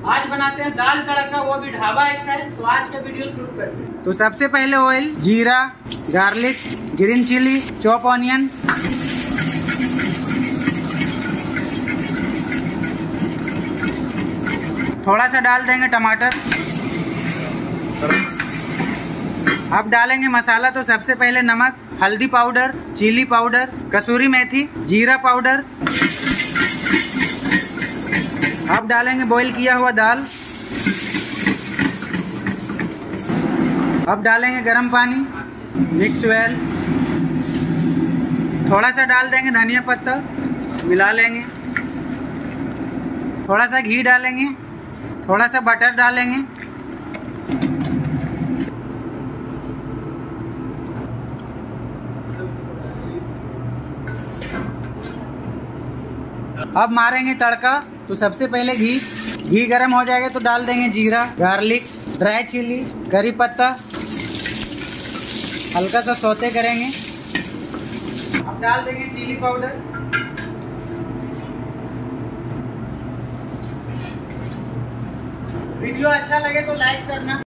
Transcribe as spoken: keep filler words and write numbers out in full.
आज बनाते हैं दाल तड़का, वो भी ढाबा स्टाइल। तो आज का वीडियो शुरू करते हैं। तो सबसे पहले ऑयल, जीरा, garlic, green chilli, chop onion, थोड़ा सा डाल देंगे टमाटर। अब डालेंगे मसाला। तो सबसे पहले नमक, हल्दी पाउडर, चिली पाउडर, कसूरी मेथी, जीरा पाउडर। अब डालेंगे बॉईल किया हुआ दाल। अब डालेंगे गरम पानी, मिक्स वेल। थोड़ा सा डाल देंगे धनिया पत्ता, मिला लेंगे। थोड़ा सा घी डालेंगे, थोड़ा सा बटर डालेंगे। अब मारेंगे तड़का। तो सबसे पहले घी घी गरम हो जाएगा तो डाल देंगे जीरा, गार्लिक, ड्राई चिली, करी पत्ता। हल्का सा सौते करेंगे। अब डाल देंगे चिली पाउडर। वीडियो अच्छा लगे तो लाइक करना।